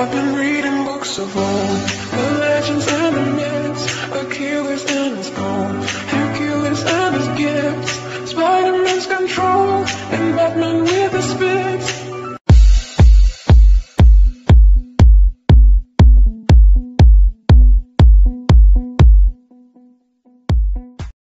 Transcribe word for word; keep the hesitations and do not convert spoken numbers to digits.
I've been reading books of old, the legends and the myths, Achilles and his gold, Hercules and his gifts, Spider-Man's control, and Batman with his speed.